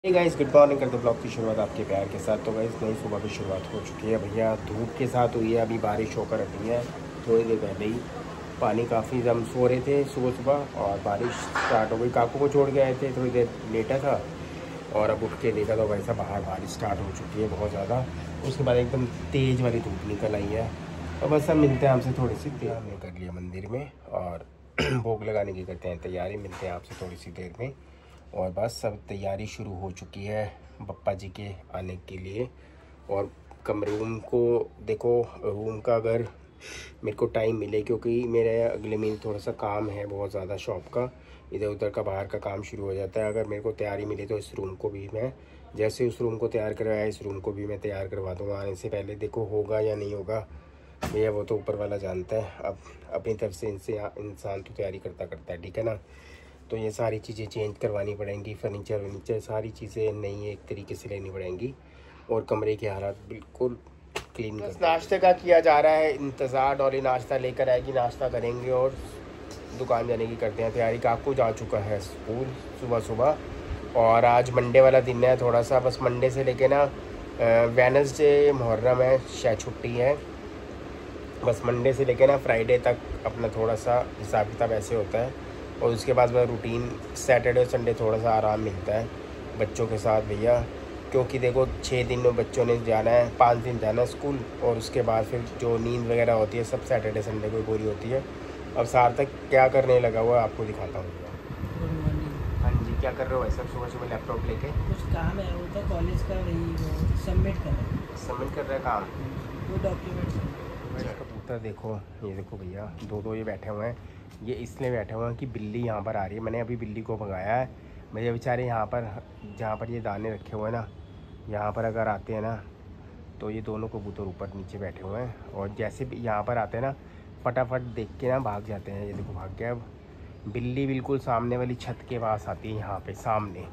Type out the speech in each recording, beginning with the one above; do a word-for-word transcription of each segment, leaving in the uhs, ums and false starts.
हे guys, good morning. करते blog की शुरुआत आपके प्यार के साथ। तो गाइस नई सुबह की शुरुआत हो चुकी है भैया, धूप के साथ हुई है। अभी बारिश होकर हटी है थोड़ी देर पहले ही। पानी काफ़ी हम सो रहे थे सुबह सुबह और बारिश स्टार्ट हो गई। काकू को छोड़ के आए थे, थोड़ी देर लेटा था और अब उठ के देखा तो वैसा बाहर बारिश स्टार्ट हो चुकी है बहुत ज़्यादा। उसके बाद एकदम तेज़ वाली धूप निकल आई है। तो बस सब मिलते हैं आपसे थोड़ी सी देर में। कर लिया मंदिर में और भोग लगाने की करते हैं तैयारी। मिलते हैं आपसे थोड़ी सी देर में। और बस सब तैयारी शुरू हो चुकी है बप्पा जी के आने के लिए। और कमरे रूम को देखो, रूम का अगर मेरे को टाइम मिले, क्योंकि मेरे अगले महीने थोड़ा सा काम है बहुत ज़्यादा शॉप का, इधर उधर का बाहर का काम शुरू हो जाता है। अगर मेरे को तैयारी मिले तो इस रूम को भी मैं, जैसे उस रूम को तैयार करवाया, इस रूम को भी मैं तैयार करवा दूँगा आने से पहले। देखो होगा या नहीं होगा भैया, वो तो ऊपर वाला जानता है। अब अपनी तरफ से इनसे इंसान तो तैयारी करता करता है, ठीक है ना। तो ये सारी चीज़ें चेंज करवानी पड़ेंगी, फर्नीचर वर्नीचर सारी चीज़ें नई एक तरीके से लेनी पड़ेंगी। और कमरे के हालात बिल्कुल क्लीन कर। नाश्ते का किया जा रहा है इंतज़ार। डॉली नाश्ता लेकर आएगी, नाश्ता करेंगे और दुकान जाने की करते हैं तैयारी। काकू जा चुका है स्कूल सुबह सुबह। और आज मंडे वाला दिन है, थोड़ा सा बस मंडे से लेके ना वेडनेसडे मुहर्रम है, शायद छुट्टी है। बस मंडे से लेके ना फ्राइडे तक अपना थोड़ा सा हिसाब किताब ऐसे होता है। और उसके बाद वह रूटीन सैटरडे संडे थोड़ा सा आराम मिलता है बच्चों के साथ भैया। क्योंकि देखो छः दिन में बच्चों ने जाना है, पाँच दिन जाना है स्कूल, और उसके बाद फिर जो नींद वगैरह होती है सब सैटरडे संडे को पूरी होती है। अब सार्थक क्या करने लगा हुआ है आपको दिखाता हूँ। हाँ जी, क्या कर रहे हो भाई सब सुबह सुबह लैपटॉप लेके? कुछ काम है, वो तो कॉलेज का वही सबमिट कर रहा है। सबमिट कर रहा है काम, वो डॉक्यूमेंट्स। कबूतर देखो, ये देखो भैया, दो दो ये बैठे हुए हैं। ये इसलिए बैठे हुए हैं कि बिल्ली यहाँ पर आ रही है। मैंने अभी बिल्ली को भगाया है भैया। बेचारे यहाँ पर, जहाँ पर ये दाने रखे हुए हैं ना, यहाँ पर अगर आते हैं ना तो ये दोनों कबूतर ऊपर नीचे बैठे हुए हैं। और जैसे भी यहाँ पर आते हैं ना, फटाफट देख के ना भाग जाते हैं। ये देखो भाग गया। अब बिल्ली बिल्कुल सामने वाली छत के पास आती है, यहाँ पे सामने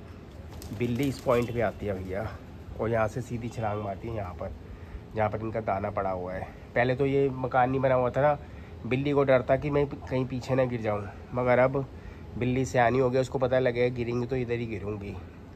बिल्ली इस पॉइंट पे आती है भैया। और यहाँ से सीधी छलांग मारती है यहाँ पर, जहाँ पर इनका दाना पड़ा हुआ है। पहले तो ये मकान नहीं बना हुआ था ना, बिल्ली को डर था कि मैं कहीं पीछे ना गिर जाऊँ, मगर अब बिल्ली सियानी हो गया, उसको पता लगेगा गिरेंगे तो इधर ही गिरूँगी।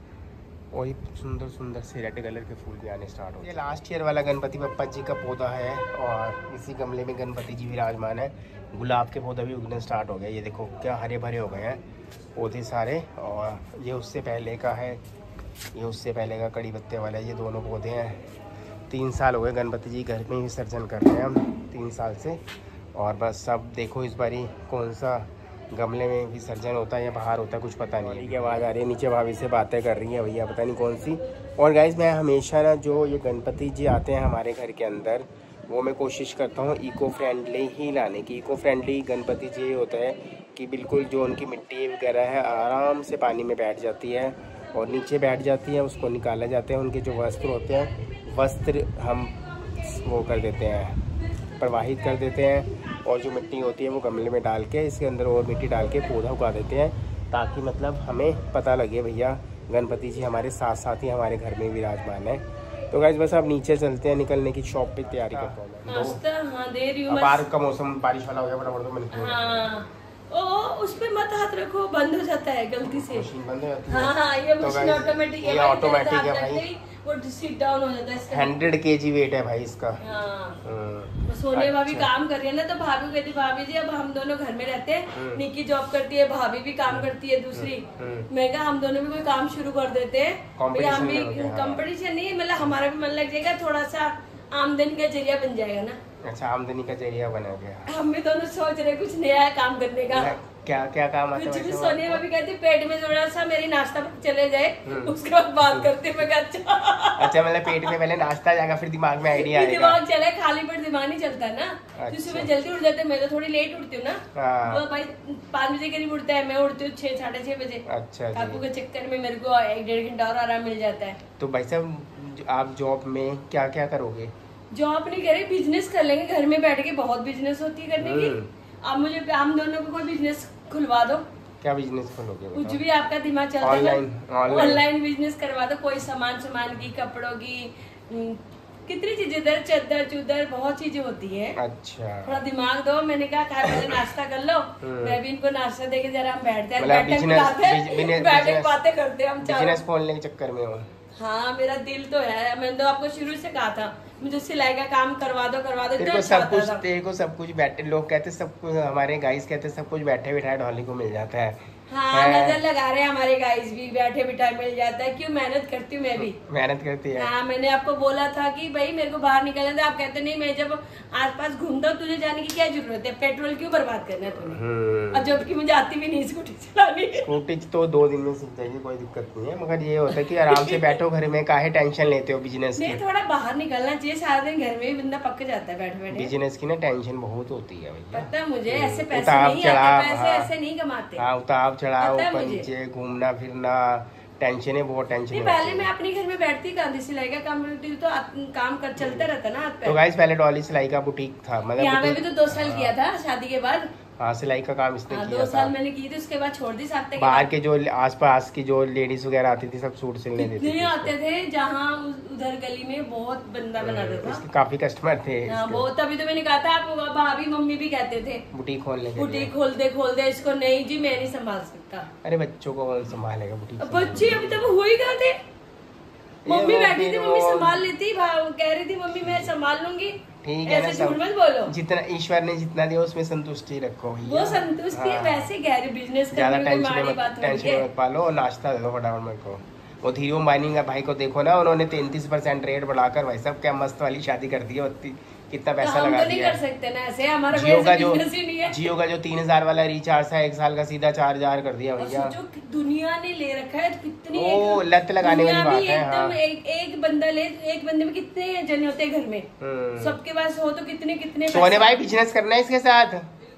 और ये सुंदर सुंदर से रेड कलर के फूल भी आने स्टार्ट हो गए। ये लास्ट ईयर वाला गणपति बप्पा जी का पौधा है और इसी गमले में गणपति जी विराजमान है। गुलाब के पौधा भी उगने स्टार्ट हो गया। ये देखो क्या हरे भरे हो गए हैं पौधे सारे। और ये उससे पहले का है, ये उससे पहले का कड़ी पत्ते वाला है। ये दोनों पौधे हैं। तीन साल हो गए गणपति जी घर में विसर्जन कर रहे हैं हम, तीन साल से। और बस सब देखो इस बारी कौन सा गमले में विसर्जन होता है या बाहर होता है कुछ पता नहीं है। की आवाज़ आ रही है नीचे, भाभी से बातें कर रही है भैया, पता नहीं कौन सी। और गाइस मैं हमेशा ना, जो ये गणपति जी आते हैं हमारे घर के अंदर, वो मैं कोशिश करता हूँ इको फ्रेंडली ही लाने की। इको फ्रेंडली गणपति जी ये होता है कि बिल्कुल जो उनकी मिट्टी वगैरह है आराम से पानी में बैठ जाती है और नीचे बैठ जाती है, उसको निकाला जाता है। उनके जो वस्त्र होते हैं, वस्त्र हम वो कर देते हैं, प्रवाहित कर देते हैं। और जो मिट्टी होती है वो गमले में डाल के, इसके अंदर और मिट्टी डाल के पौधा उगा देते हैं, ताकि मतलब हमें पता लगे भैया गणपति जी हमारे साथ साथ ही हमारे घर में विराजमान है। तो गाइस बस अब नीचे चलते हैं, निकलने की शॉप पे तैयारी करता हूँ। हाँ, दे रही हूँ। बारिश का मौसम, बारिश वाला हो गया फटाफट तो मैंने। हाँ, ओ उस पे मत हाथ रखो, बंद हो जाता है गलती से। मशीन बंद हो जाती है। हाँ हाँ, ये मशीन ऑटोमेटिक है, ये ऑटोमेटिक है भाई। वो सीट डाउन हो जाता है। हंड्रेड के जी वेट है भाई इसका। हाँ, सोने भाभी काम कर रही है ना, तो भाभी को कहती भाभी जी अब हम दोनों घर में रहते हैं, निकी जॉब करती है, भाभी भी काम करती है दूसरी। मैं कहा हम दोनों भी कोई काम शुरू कर देते हैं, हम भी कंपटीशन नहीं, मतलब हमारा भी मन लग जाएगा, थोड़ा सा आमदनी का जरिया बन जाएगा ना। अच्छा, आमदनी का जरिया बना गया। हम भी दोनों सोच रहे कुछ नया काम करने का। क्या क्या काम आता है? कुछ भी। सोनिया भाभी कहती पेट में थोड़ा सा मेरी नाश्ता चले जाए, उसके बाद बात करते। मैं अच्छा अच्छा, मतलब पेट में पहले नाश्ता जाएगा फिर दिमाग में आइडिया आएगा। दिमाग चले, खाली पेट दिमाग नहीं चलता ना। अच्छा। सुबह जल्दी उठ जाते, मैं तो थोड़ी लेट उठती हूँ ना। वो भाई पाँच बजे करीब उठता है, मैं उठती हूँ छह साढ़े छह बजे। अच्छा, काकू के चक्कर में मेरे को एक डेढ़ घंटा और आराम मिल जाता है। तो भाई साहब आप जॉब में क्या क्या करोगे? जॉब नहीं करे, बिजनेस कर लेंगे घर में बैठ के, बहुत बिजनेस होती है करने की। अब मुझे हम दोनों को कोई बिजनेस खुलवा दो। क्या बिजनेस खोलोगे? कुछ भी आपका दिमाग चलता है, ऑनलाइन ऑनलाइन बिजनेस करवा दो। कोई सामान सामान की, कपड़ों की, कितनी चीजें इधर चद्दर चुदर बहुत चीजें होती है। अच्छा थोड़ा दिमाग दो। मैंने कहा खा पहले नाश्ता कर लो, मैं भी इनको नाश्ता देके जरा हम बैठते हैं, मतलब बैठे बिजनेस बिजनेस बैठे बातें करते हैं हम चारों। बिजनेस खोलने के चक्कर में हो? हाँ मेरा दिल तो है, मैंने तो आपको शुरू से कहा था मुझे सिलाई का काम करवा दो करवा दो। तेरे को सब कुछ तेरे को सब कुछ बैठे लोग कहते सब कुछ, हमारे गाइस कहते सब कुछ बैठे बिठाए डॉली को मिल जाता है। हाँ नजर लगा रहे हैं हमारे गाइस भी, बैठे बिठाए मिल जाता है। क्यों मेहनत करती हूँ मैं भी, मेहनत करती है। हाँ मैंने आपको बोला था कि भाई मेरे को बाहर निकलना था, आप कहते नहीं मैं जब आसपास घूमता हूँ तुझे जाने की क्या जरूरत है, पेट्रोल क्यों बर्बाद करना है तुम्हें, और जबकि मुझे आती भी नहीं स्कूटी चलानी। स्कूटी तो दो दिन में सीख जाएगी, कोई दिक्कत नहीं है, मगर ये होता है कि आराम से बैठो घर में, काहे टेंशन लेते हो बिजनेस की। थोड़ा बाहर निकलना चाहिए, सारा दिन घर में ही बंदा पक जाता है बैठे बैठे। बिजनेस की ना टेंशन बहुत होती है भैया, पता है मुझे, ऐसे पैसे नहीं आते, पैसे ऐसे नहीं कमाते। हाँ उतार चढ़ाव ऊपर नीचे घूमना फिरना टेंशन है, बहुत टेंशन है। पहले मैं अपने घर में बैठती कहाँ थी, सिलाई का काम करती तो काम कर चलता रहता ना। तो गाइस पहले डॉली सिलाई का बुटीक था, मतलब यहाँ पे भी तो दो साल किया था शादी के बाद। हाँ सिलाई का काम इसने हाँ, किया दो था। साल मैंने की थी, उसके बाद छोड़ दी। साथ बाहर के जो आसपास की जो लेडीज वगैरह आती थी सब सूट सिलने देती थी। नहीं आते थे, जहाँ उधर गली में बहुत बंदा बनाता था, काफी कस्टमर थे। हाँ बहुत, तभी तो मैंने कहा था आप भाभी मम्मी भी कहते थे बुटीक खोलने के, बुटीक खोल दे खोल दे इसको। नहीं जी मैं नहीं संभाल सकता। अरे बच्चों को कौन संभालेगा बुटीक? बच्चे अभी तक हुए कहाँ थे, मम्मी बैठी थी, मम्मी संभाल लेती, कह रही थी मम्मी मैं संभाल लूंगी। ठीक है ना, सब मत बोलो, जितना ईश्वर ने जितना दिया उसमें संतुष्टि रखो। वो संतुष्टि है, वैसे गहरे बिजनेस ज्यादा टेंशन टेंशन मत पालो और नाश्ता दे दो फटाफट मेरे को। वो धीरो माइनिंग का भाई को देखो ना, उन्होंने तैंतीस परसेंट रेट बढ़ाकर भाई सब क्या मस्त वाली शादी कर दी है, कितना पैसा तो लगा तो दिया। नहीं कर सकते ना ऐसे, हमारा जियो का जो जियो का जो तीन हजार वाला रिचार्ज था एक साल का सीधा चार हजार कर दिया भैया। जो दुनिया ने ले रखा है कितनी ओ लत लगाने वाली बात है। हाँ। एक, एक बंदा ले, एक बंदे में कितने जने होते हैं घर में, सबके पास हो तो कितने कितने। सोने भाई बिजनेस करना है इसके साथ?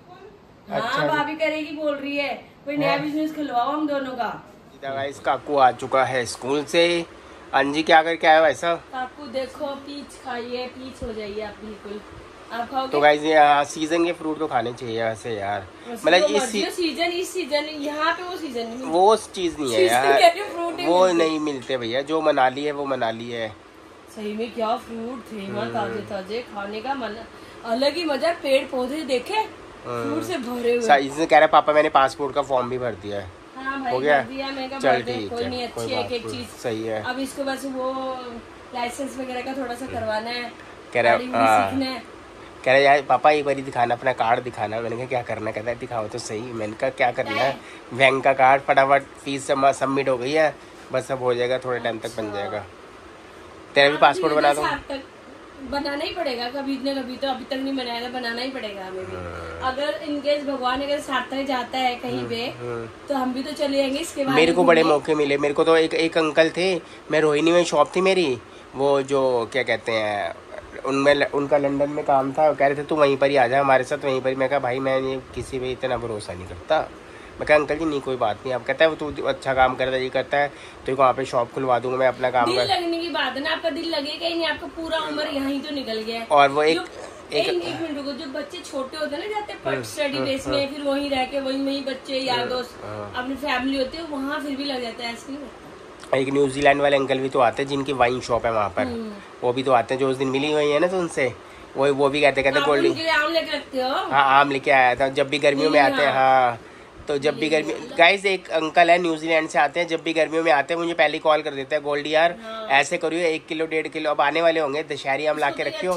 हाँ भाभी करेगी बोल रही है, कोई नया बिजनेस खुलवाओ हम दोनों का। गाइस काकू आ चुका है स्कूल से। अंजी क्या करके आया वैसा? काकू देखो पीच खाइए, पीच हो जाइए आप बिल्कुल। आप खाओगे? तो गाइस ये सीजन के फ्रूट तो खाने चाहिए वैसे यार, मतलब इस सीजन इस सीजन यहाँ पे वो सीजन नहीं, वो चीज नहीं है यार, वो नहीं मिलते भैया। जो मनाली है वो मनाली है। सही में क्या फ्रूट थे वहाँ, ताजे ताजे, खाने का मन अलग ही मजा। पेड़ पौधे देखे फ्रूट से भरे हुए। इसने कह रहा पापा मैंने पासपोर्ट का फॉर्म भी भर दिया है। हाँ भाई हो गया, चल ठीक है, नहीं अच्छी है एक चीज सही है। अब इसको बस वो लाइसेंस वगैरह का थोड़ा सा करवाना है, कह रहा है कह रहा यार पापा एक बार दिखाना अपना कार्ड दिखाना। मैंने कहा क्या करना, कहता है दिखाओ तो सही। मैंने कहा क्या करना है, बैंक का कार्ड फटाफट फीस सबमिट हो गई है, बस अब हो जाएगा, थोड़े टाइम तक बन जाएगा। तेरा भी पासपोर्ट बना दो, बनाना ही पड़ेगा कभी न कभी, तो अभी तक नहीं बनाया था, बनाना ही पड़ेगा हमें भी। अगर इनकेस भगवान अगर सार्थक जाता है कहीं पे तो हम भी तो चले जाएंगे इसके बाद। मेरे को बड़े मौके मिले, मेरे को तो एक एक अंकल थे, मैं रोहिणी में शॉप थी मेरी, वो जो क्या कहते हैं उनमें उनका लंदन में काम था, कह रहे थे तू वहीं पर ही आ जा हमारे साथ वहीं पर ही। मैं कहा भाई मैं ये किसी पे इतना भरोसा नहीं करता। मैं कहा अंकल जी नहीं कोई बात नहीं, आप कहता है वो तू अच्छा काम करता है ये करता है तो वहाँ पे शॉप खुलवा दूंगा मैं अपना काम। दिल लगने की बात है ना, आपका दिल लगेगा ही नहीं, आपका पूरा उम्र यहीं तो निकल गया। और वो एक एक मिनट रुको, जो बच्चे छोटे होते हैं ना जाते स्टडी बेस में, फिर वहीं रह के वहीं वहीं बच्चे यार दोस्त अपनी फैमिली होती है वहाँ फिर भी लग जाता है ऐसे। एक न्यूजीलैंड वाले अंकल भी तो आते हैं जिनकी वाइन शॉप है वहाँ पर, वो भी तो आते हैं, जो उस दिन मिली हुई है ना तो उनसे वो वो भी कहते कहते गोल्डी आम लेके रखते हो। हाँ आम लेके आया था, जब भी गर्मियों में आते हैं। हाँ तो जब भी गर्मी गाइस एक अंकल है न्यूजीलैंड से आते हैं, जब भी गर्मियों में आते हैं मुझे पहले कॉल कर देते हैं गोल्डी यार हाँ। ऐसे करियो एक किलो डेढ़ किलो, अब आने वाले होंगे दशहरी आम ला के रखियो।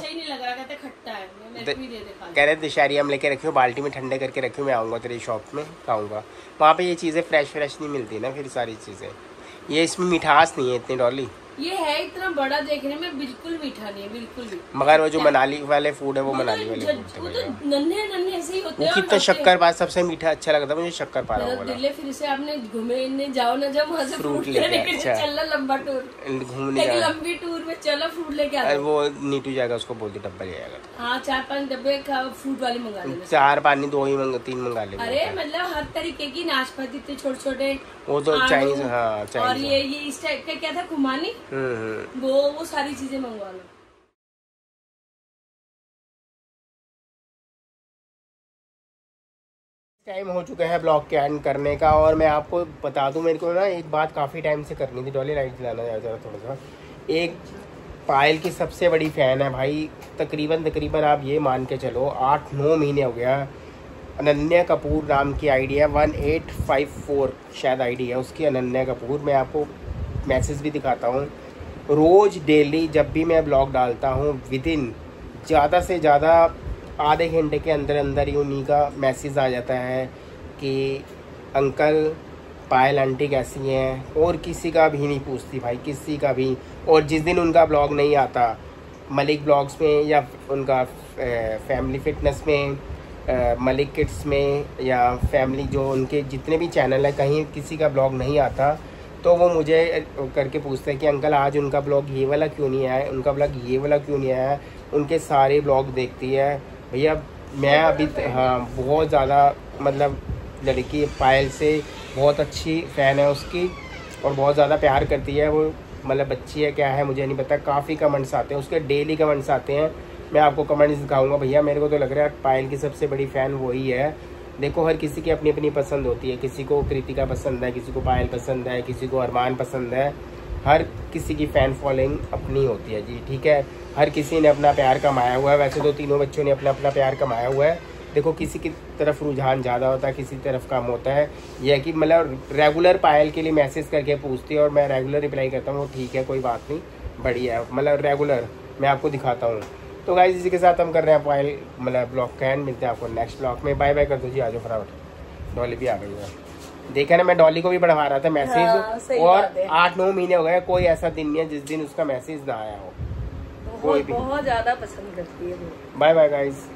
कह रहे दशहरी आम लेके रखियो, बाल्टी में ठंडे करके रखियो, मैं आऊँगा तेरी शॉप में खाऊंगा। वहाँ पे ये चीज़ें फ्रेश फ्रेश नहीं मिलती ना, फिर सारी चीज़ें ये इसमें मिठास नहीं है इतनी डॉली। ये है इतना बड़ा देखने में, बिल्कुल मीठा नहीं है बिल्कुल भी। मगर वो जो मनाली वाले फूड है वो मनाली वाले फूड है, नन्हे नन्हे ऐसे ही होते हैं। वो कितना शक्कर पारा सबसे मीठा अच्छा लगता है मुझे, शक्कर पारा वाला। दिल्ली फिर से आपने घूमे जाओ ना जब वहाँ से फ्रूट लेके चलना लंबा टूर घूमने एक लंबी टूर में चलो फ्रूट लेके आ। वो नीटू जाएगा उसको बोलती डब्बा ले आएगा। हाँ चार पाँच डब्बे फ्रूट वाले मंगा लेना, चार पानी दो ही मंगा तीन मंगा ले। अरे मतलब हर तरीके की नाशपाती इतने छोटे छोटे, वो तो चाइनीज। हाँ चाइनीज। और ये ये इस टाइप का क्या था खुमानी, वो वो सारी चीजें मंगवा लो। टाइम हो चुका है ब्लॉग के एंड करने का, और मैं आपको बता दूं मेरे को ना एक बात काफ़ी टाइम से करनी थी। डॉली लाइट जलाना ज़रा थोड़ा सा। एक पायल की सबसे बड़ी फ़ैन है भाई। तकरीबन तकरीबन आप ये मान के चलो आठ नौ महीने हो गया। अनन्या कपूर नाम की आईडी है, वन एट फाइव फोर शायद आईडी है उसकी, अनन्या कपूर। मैं आपको मैसेज भी दिखाता हूँ। रोज़ डेली जब भी मैं ब्लॉग डालता हूँ विद इन ज़्यादा से ज़्यादा आधे घंटे के अंदर अंदर ही उन्हीं का मैसेज आ जाता है कि अंकल पायल आंटी कैसी हैं, और किसी का भी नहीं पूछती भाई, किसी का भी। और जिस दिन उनका ब्लॉग नहीं आता मलिक ब्लॉग्स में या उनका फैमिली फिटनेस में, मलिक किड्स में, या फैमिली जो उनके जितने भी चैनल है, कहीं किसी का ब्लॉग नहीं आता तो वो मुझे करके पूछते हैं कि अंकल आज उनका ब्लॉग ये वाला क्यों नहीं आया, उनका ब्लॉग ये वाला क्यों नहीं आया। उनके सारे ब्लॉग देखती है भैया। मैं अभी हाँ बहुत ज़्यादा मतलब लड़की पायल से बहुत अच्छी फ़ैन है उसकी, और बहुत ज़्यादा प्यार करती है वो। मतलब बच्ची है क्या है मुझे नहीं पता। काफ़ी कमेंट्स आते हैं उसके, डेली कमेंट्स आते हैं। मैं आपको कमेंट्स दिखाऊंगा भैया। मेरे को तो लग रहा है पायल की सबसे बड़ी फ़ैन वही है। देखो हर किसी की अपनी अपनी पसंद होती है, किसी को कृतिका पसंद है, किसी को पायल पसंद है, किसी को अरमान पसंद है। हर किसी की फ़ैन फॉलोइंग अपनी होती है जी, ठीक है। हर किसी ने अपना प्यार कमाया हुआ है। वैसे तो तीनों बच्चों ने अपना अपना प्यार कमाया हुआ है। देखो किसी की तरफ रुझान ज़्यादा होता है, किसी तरफ कम होता है। यह है कि मतलब रेगुलर पायल के लिए मैसेज करके पूछती है और मैं रेगुलर रिप्लाई करता हूँ, ठीक है कोई बात नहीं, बढ़िया है। मतलब रेगुलर मैं आपको दिखाता हूँ। तो गाइस इसी के साथ हम कर रहे हैं पायल मतलब ब्लॉग का एंड। मिलते हैं आपको नेक्स्ट ब्लॉग में। बाय बाय कर दो जी। आ जाओ फटाफट। डॉली भी आ गई है। देखा ना, मैं डॉली को भी बढ़वा रहा था मैसेज। हाँ, और आठ नौ महीने हो गए, कोई ऐसा दिन नहीं है जिस दिन उसका मैसेज ना आया हो। कोई भी बहुत ज्यादा पसंद करती है। Bye bye guys.